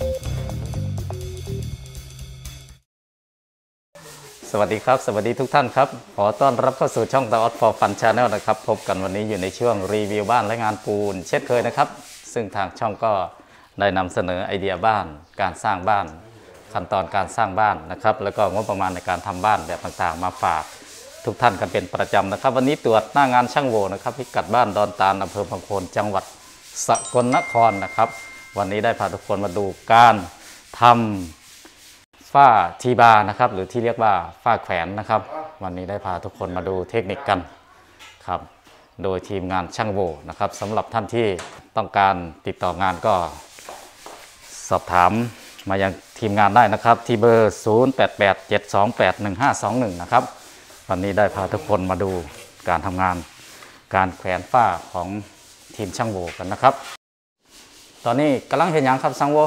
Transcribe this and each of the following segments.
สวัสดีครับสวัสดีทุกท่านครับขอต้อนรับเข้าสู่ช่อง The Art for Fun Channel นะครับพบกันวันนี้อยู่ในช่วงรีวิวบ้านและงานปูนเช่นเคยนะครับซึ่งทางช่องก็ได้นำเสนอไอเดียบ้านการสร้างบ้านขั้นตอนการสร้างบ้านนะครับแล้วก็งบประมาณในการทำบ้านแบบต่างๆมาฝากทุกท่านกันเป็นประจำนะครับวันนี้ตรวจหน้างานช่างโวนะครับพิกัดบ้านดอนตาลอำเภอพังโคนจังหวัดสกลนครนะครับวันนี้ได้พาทุกคนมาดูการทำฝ้าทีบาร์นะครับหรือที่เรียกว่าฝ้าแขวนนะครับวันนี้ได้พาทุกคนมาดูเทคนิคกันครับโดยทีมงานช่างโวนะครับสำหรับท่านที่ต้องการติดต่องานก็สอบถามมายังทีมงานได้นะครับที่เบอร์ 0887281521 นะครับวันนี้ได้พาทุกคนมาดูการทำงานการแขวนฝ้าของทีมช่างโวกันนะครับตอนนี้กำลังเห็นอย่างครับช่างโว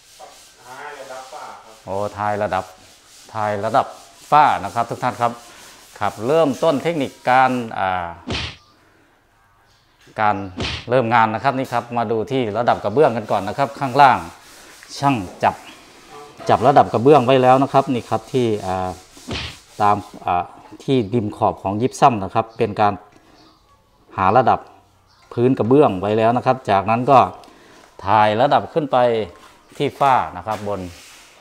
โอ้ทายระดับฝ้านะครับทุกท่านครับครับเริ่มต้นเทคนิคการเริ่มงานนะครับนี่ครับมาดูที่ระดับกระเบื้องกันก่อนนะครับข้างล่างช่างจับระดับกระเบื้องไว้แล้วนะครับนี่ครับที่ตามที่ริมขอบของยิปซัมนะครับเป็นการหาระดับพื้นกระเบื้องไว้แล้วนะครับจากนั้นก็ถ่ายระดับขึ้นไปที่ฝ้านะครับบน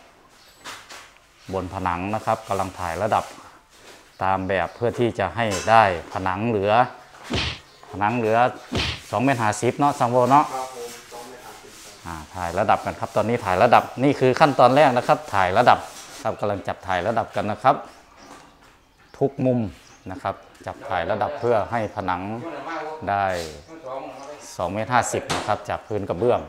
ผนังนะครับกำลังถ่ายระดับตามแบบเพื่อที่จะให้ได้ผนังเหลือ2.50 เมตรเนาะสังโวเนาะถ่ายระดับกันครับตอนนี้ถ่ายระดับนี่คือขั้นตอนแรกนะครับถ่ายระดับครับกำลังจับถ่ายระดับกันนะครับทุกมุมนะครับจับถ่ายระดับเพื่อให้ผนังได้2.50 เมตรนะครับจากพื้นกระเบื้อง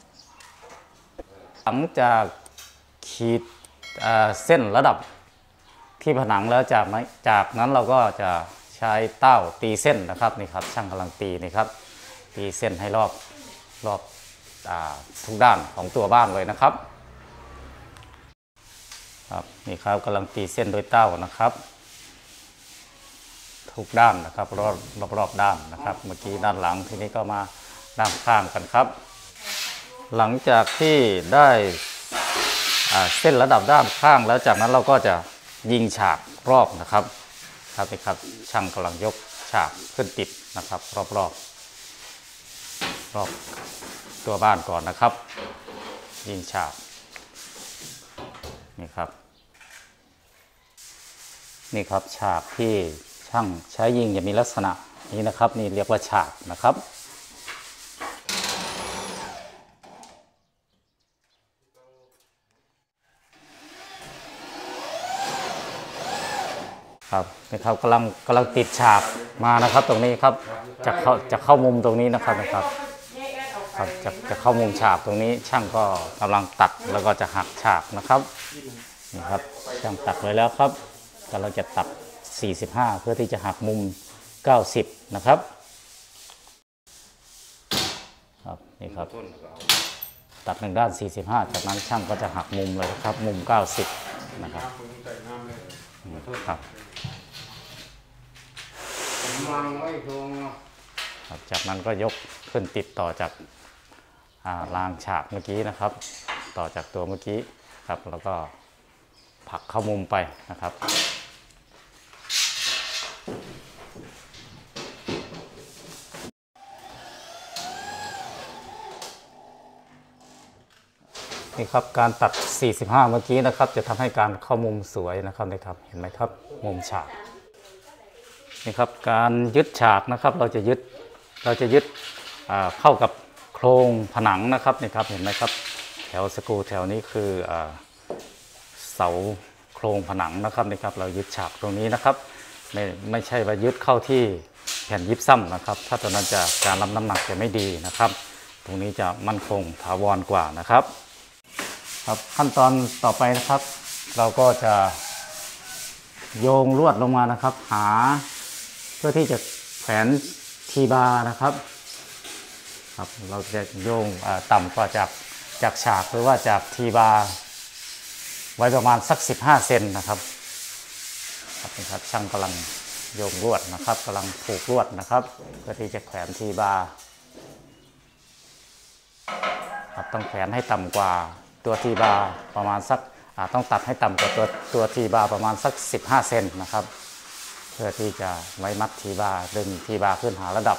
หลังจากขีดเส้นระดับที่ผนังแล้วจากนั้นเราก็จะใช้เต้าตีเส้นนะครับนี่ครับช่างกำลังตีนี่ครับตีเส้นให้รอบทุกด้านของตัวบ้านเลยนะครับครับนี่ครับกำลังตีเส้นโดยเต้านะครับทุกด้านนะครับรอบด้านนะครับเมื่อกี้ด้านหลังทีนี้ก็มาด้านข้างกันครับหลังจากที่ได้เส้นระดับด้านข้างแล้วจากนั้นเราก็จะยิงฉากรอบนะครับนี่ครับช่างกำลังยกฉากขึ้นติดนะครับรอบตัวบ้านก่อนนะครับยิงฉากนี่ครับฉากที่ช่างใช้ยิงจะมีลักษณะนี้นะครับนี่เรียกว่าฉากนะครับครับนี่ครับกำลังติดฉากมานะครับตรงนี้ครับจะเข้ามุมตรงนี้นะครับจะเข้ามุมฉากตรงนี้ช่างก็กำลังตัดแล้วก็จะหักฉากนะครับนี่ครับช่างตัดไว้แล้วครับกำลังจะตัด45เพื่อที่จะหักมุม90นะครับนี่ครับตัด1ด้าน45จากนั้นช่างก็จะหักมุมเลยครับมุม90นะครับจากนั้นก็ยกขึ้นติดต่อจากรางฉากเมื่อกี้นะครับต่อจากตัวเมื่อกี้ครับแล้วก็ผลักเข้ามุมไปนะครับนี่ครับการตัด45เมื่อกี้นะครับจะทำให้การเข้ามุมสวยนะครับเห็นไหมครับมุมฉากนี่ครับการยึดฉากนะครับเราจะยึดเข้ากับโครงผนังนะครับนี่ครับเห็นไหมครับแถวสกรูแถวนี้คือเสาโครงผนังนะครับนี่ครับเรายึดฉากตรงนี้นะครับไม่ใช่ว่ายึดเข้าที่แผ่นยิปซัมนะครับถ้าตอนนั้นจะการรับน้ำหนักจะไม่ดีนะครับตรงนี้จะมั่นคงถาวรกว่านะครับขั้นตอนต่อไปนะครับเราก็จะโยงลวดลงมานะครับหาเพื่อที่จะแขวนทีบาร์นะครับเราจะโยงต่ำกว่าจากฉากหรือว่าจากทีบาร์ไว้ประมาณสัก15 เซนนะครับนี่ครับช่างกำลังโยงลวดนะครับกำลังผูกลวดนะครับเพื่อที่จะแขวนทีบาร์ต้องแขวนให้ต่ำกว่าตัวทีบาร์ประมาณสักต้องตัดให้ต่ำกว่าตัวทีบาร์ประมาณสัก15เซนนะครับเพื่อที่จะไว้มัดทีบาร์ดึงทีบาร์ขึ้นหาระดับ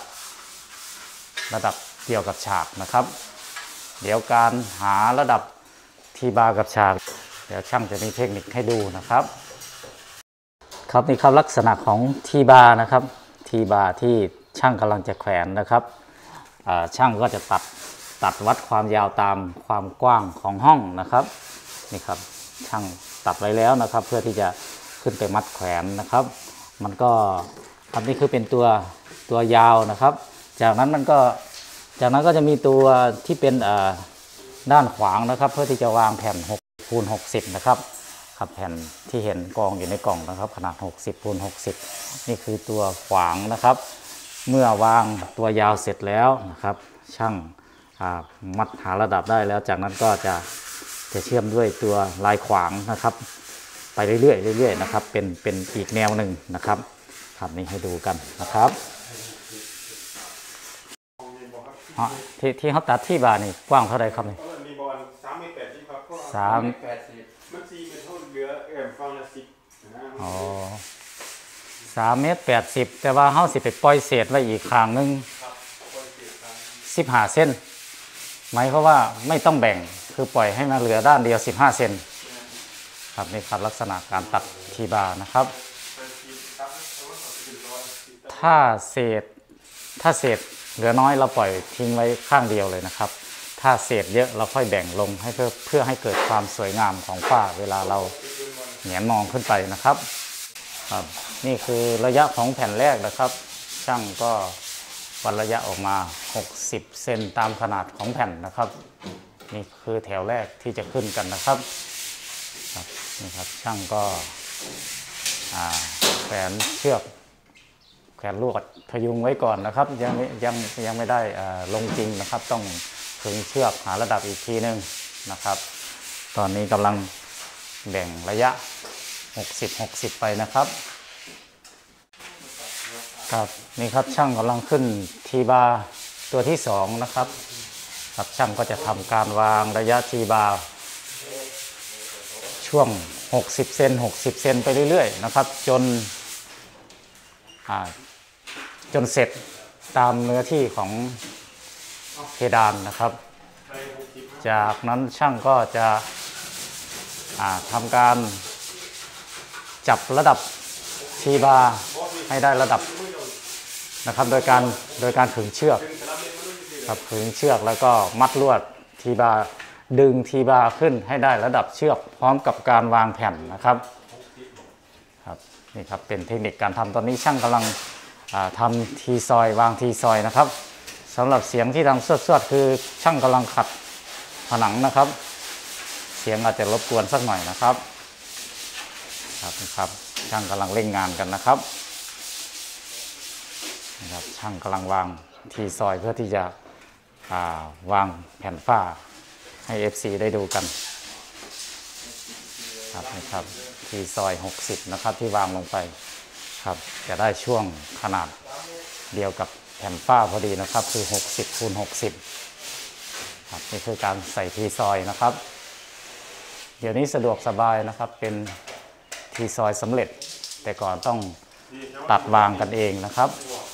เดียวกับฉากนะครับเดี๋ยวการหาระดับทีบาร์กับฉากเดี๋ยวช่างจะมีเทคนิคให้ดูนะครับครับนี่ครับลักษณะของทีบาร์นะครับทีบาร์ที่ช่างกำลังจะแขวนนะครับช่างก็จะตัดวัดความยาวตามความกว้างของห้องนะครับนี่ครับช่างตัดไว้แล้วนะครับเพื่อที่จะขึ้นไปมัดแขวนนะครับมันก็ครับนี่คือเป็นตัวยาวนะครับจากนั้นก็จะมีตัวที่เป็นด้านขวางนะครับเพื่อที่จะวางแผ่น6คูณ60นะครับครับแผ่นที่เห็นกองอยู่ในกล่องนะครับขนาด60คูณ60นี่คือตัวขวางนะครับเมื่อวางตัวยาวเสร็จแล้วนะครับช่างมัดหาระดับได้แล้วจากนั้นก็จะเชื่อมด้วยตัวลายขวางนะครับไปเรื่อยๆนะครับเป็นอีกแนวหนึ่งนะครับครับนี่ให้ดูกันนะครับที่เขาตัดที่บาร์นี่กว้างเท่าไรครับนี่มีบอล3.80 ครับ3.80มัน4เป็นเท่าเหลือฟังละ10 อ๋อ3.80 แต่ว่าเขาสิไปปล่อยเศษไว้อีกข้างนึง15 เซนหมายความว่าไม่ต้องแบ่งคือปล่อยให้มันเหลือด้านเดียว15 เซนครับนี่ครับลักษณะการตัดทีบาร์นะครับถ้าเศษเหลือน้อยเราปล่อยทิ้งไว้ข้างเดียวเลยนะครับถ้าเศษเยอะเราค่อยแบ่งลงให้เพื่อให้เกิดความสวยงามของฝ้าเวลาเราแหงนมองขึ้นไปนะครับครับนี่คือระยะของแผ่นแรกนะครับช่างก็วัดระยะออกมา60 เซนตามขนาดของแผ่นนะครับนี่คือแถวแรกที่จะขึ้นกันนะครับนี่ครับช่างก็แขวนเชือกแขวนลวดพยุงไว้ก่อนนะครับยังไม่ได้ลงจริงนะครับต้องขึงเชือกหาระดับอีกทีนึงนะครับตอนนี้กำลังแบ่งระยะ60ไปนะครับครับนี่ครับช่างกำลังขึ้นทีบาร์ตัวที่2นะครับครับช่างก็จะทำการวางระยะทีบาร์ช่วง60 เซนไปเรื่อยๆนะครับจนเสร็จตามเนื้อที่ของเพดานนะครับจากนั้นช่างก็จะทำการจับระดับทีบาร์ให้ได้ระดับนะครับโดยการขึงเชือกครับขึงเชือกแล้วก็มัดลวดทีบาร์ดึงทีบาร์ขึ้นให้ได้ระดับเชือกพร้อมกับการวางแผ่นนะครับครับนี่ครับเป็นเทคนิคการทำตอนนี้ช่างกำลังทำทีซอยวางทีซอยนะครับสำหรับเสียงที่ดังสวดคือช่างกำลังขัดผนังนะครับเสียงอาจจะรบกวนสักหน่อยนะครับครับช่างกำลังเร่งงานกันนะครับช่างกำลังวางทีซอยเพื่อที่จะวางแผ่นฝ้าให้ FC ได้ดูกันครับนี่ครับทีซอย60นะครับที่วางลงไปครับจะได้ช่วงขนาดเดียวกับแผ่นฝ้าพอดีนะครับคือ60คูณ60ครับนี่คือการใส่ทีซอยนะครับเดี๋ยวนี้สะดวกสบายนะครับเป็นทีซอยสำเร็จแต่ก่อนต้องตัดวางกันเองนะครับ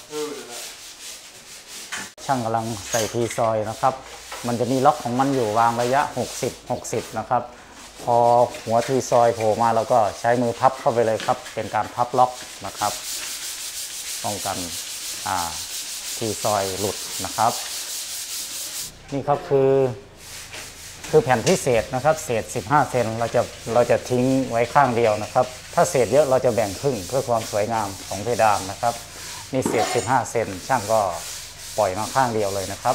ช่างกำลังใส่ทีซอยนะครับมันจะมีล็อกของมันอยู่วางระยะ60นะครับพอหัวทีซอยโผล่มาเราก็ใช้มือพับเข้าไปเลยครับเป็นการพับล็อกนะครับป้องกันทีซอยหลุดนะครับนี่ครับคือแผ่นที่เศษนะครับเศษ15 เซนเราจะทิ้งไว้ข้างเดียวนะครับถ้าเศษเยอะเราจะแบ่งครึ่งเพื่อความสวยงามของเพดานนะครับนี่เศษ15 เซนช่างก็ปล่อยมาข้างเดียวเลยนะครับ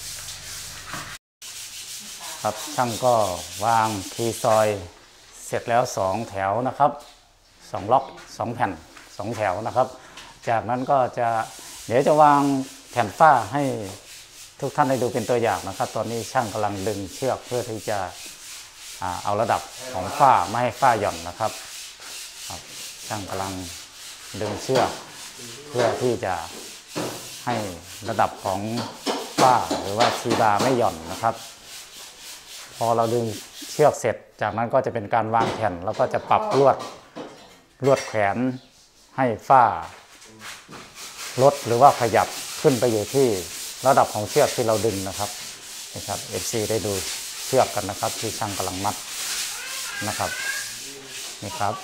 ครับช่างก็วางทีซอยเสร็จแล้ว2แถวนะครับ2ล็อก2แผ่น2แถวนะครับจากนั้นก็เดี๋ยวจะวางแผ่นฝ้าให้ทุกท่านได้ดูเป็นตัวอย่างนะครับตอนนี้ช่างกำลังดึงเชือกเพื่อที่จะเอาระดับของฝ้าไม่ให้ฝ้าหย่อนนะครับช่างกำลังดึงเชือกเพื่อที่จะให้ระดับของฝ้าหรือว่าทีบาร์ไม่หย่อนนะครับพอเราดึงเชือกเสร็จจากนั้นก็จะเป็นการวางแผ่นแล้วก็จะปรับลวดแขวนให้ฝ้าลดหรือว่าขยับขึ้นไปอยู่ที่ระดับของเชือกที่เราดึงนะครับนี่ครับ FC ได้ดูเชือกกันนะครับที่ช่างกำลังมัดนะครับนี่ครับ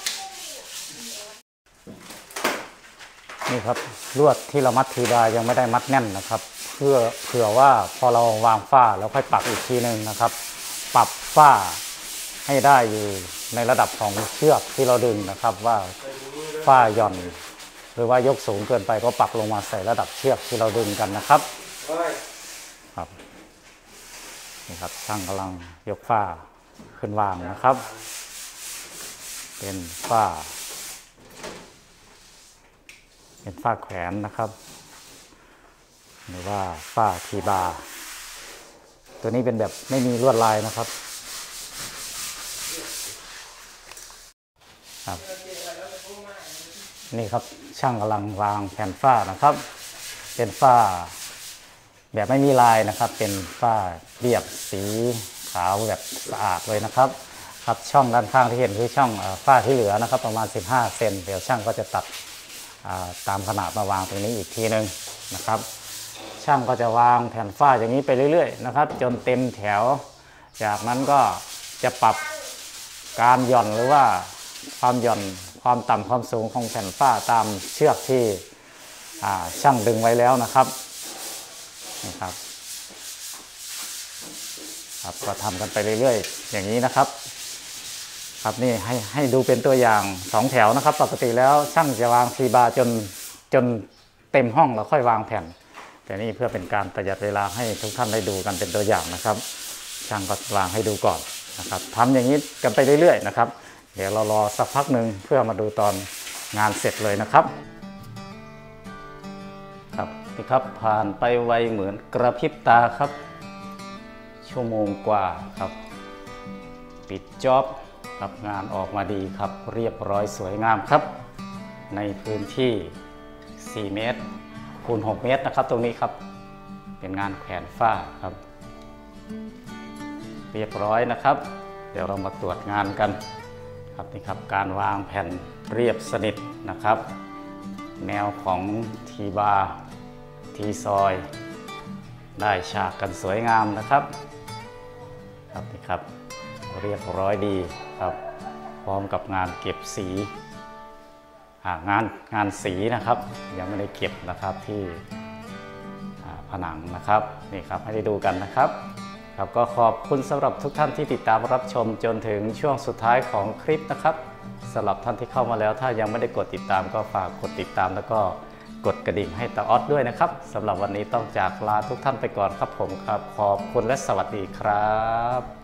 นี่ครับลวดที่เรามัดทีบายังไม่ได้มัดแน่นนะครับเผื่อว่าพอเราวางฝ้าแล้วค่อยปรับอีกทีหนึ่งนะครับปรับฝ้าให้ได้อยู่ในระดับของเชือกที่เราดึงนะครับว่าฝ้าหย่อนหรือว่ายกสูงเกินไปก็ปรับลงมาใส่ระดับเชือกที่เราดึงกันนะครับครับนี่ครับช่างกำลังยกฝ้าขึ้นวางนะครับเป็นฝ้าแขวนนะครับหรือว่าฝ้าทีบาตัวนี้เป็นแบบไม่มีลวดลายนะครับนี่ครับช่างกำลังวางแผ่นฝ้านะครับเป็นฝ้าแบบไม่มีลายนะครับเป็นฝ้าเรียบสีขาวแบบสะอาดเลยนะครับครับช่องด้านข้างที่เห็นคือช่องฝ้าที่เหลือนะครับประมาณ15เซนเดี๋ยวช่างก็จะตัดตามขนาดมาวางตรงนี้อีกทีนึงนะครับช่างก็จะวางแผ่นฝ้าอย่างนี้ไปเรื่อยๆนะครับจนเต็มแถวจากนั้นก็จะปรับการหย่อนหรือว่าความหย่อนความต่ำความสูงของแผ่นฝ้าตามเชือกที่ช่างดึงไว้แล้วนะครับนี่ครับก็ทำกันไปเรื่อยๆอย่างนี้นะครับครับนี่ให้ดูเป็นตัวอย่าง2แถวนะครับปกติแล้วช่างจะวางทีบาจนเต็มห้องแล้วค่อยวางแผ่นแต่นี่เพื่อเป็นการประหยัดเวลาให้ทุกท่านได้ดูกันเป็นตัวอย่างนะครับช่างก็วางให้ดูก่อนนะครับทำอย่างนี้กันไปเรื่อยๆนะครับเดี๋ยวเรารอสักพักหนึ่งเพื่อมาดูตอนงานเสร็จเลยนะครับครับนี่ครับผ่านไปไวเหมือนกระพริบตาครับชั่วโมงกว่าครับปิดจ็อบครับงานออกมาดีครับเรียบร้อยสวยงามครับในพื้นที่4เมตรคูณ6เมตรนะครับตรงนี้ครับเป็นงานแขวนฝ้าครับเรียบร้อยนะครับเดี๋ยวเรามาตรวจงานกันครับนี่ครับการวางแผ่นเรียบสนิทนะครับแนวของทีบาทีซอยได้ฉากกันสวยงามนะครับครับนี่ครับเรียบร้อยดีครับพร้อมกับงานเก็บสีงานสีนะครับยังไม่ได้เก็บนะครับที่ผนังนะครับนี่ครับให้ได้ดูกันนะครับครับก็ขอบคุณสำหรับทุกท่านที่ติดตามรับชมจนถึงช่วงสุดท้ายของคลิปนะครับสำหรับท่านที่เข้ามาแล้วถ้ายังไม่ได้กดติดตามก็ฝากกดติดตามแล้วก็กดกระดิ่งให้ตาออดด้วยนะครับสำหรับวันนี้ต้องจากลาทุกท่านไปก่อนครับผมครับขอบคุณและสวัสดีครับ